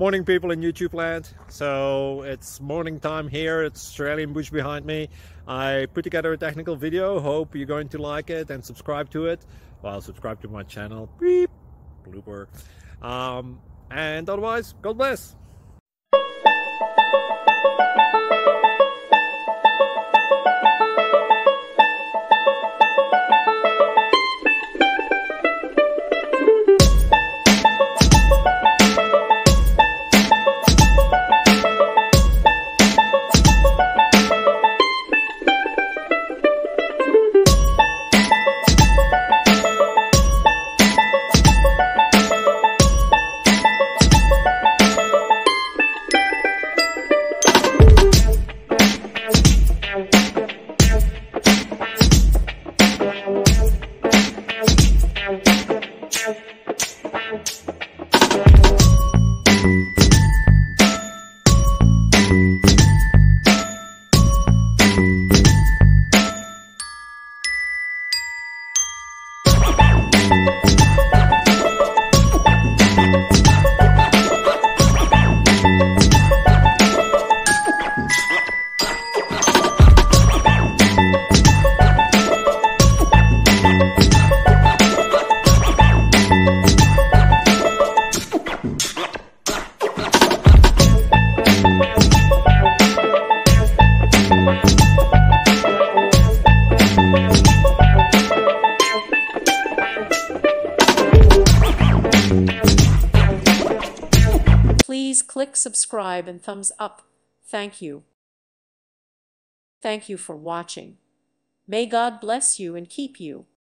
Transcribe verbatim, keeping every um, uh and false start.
Morning, people in YouTube land. So it's morning time here. It's Australian bush behind me. I put together a technical video. Hope you're going to like it and subscribe to it. Well, subscribe to my channel. Beep. Blooper. Um, and otherwise, God bless. Please click subscribe and thumbs up. Thank you. Thank you for watching. May God bless you and keep you.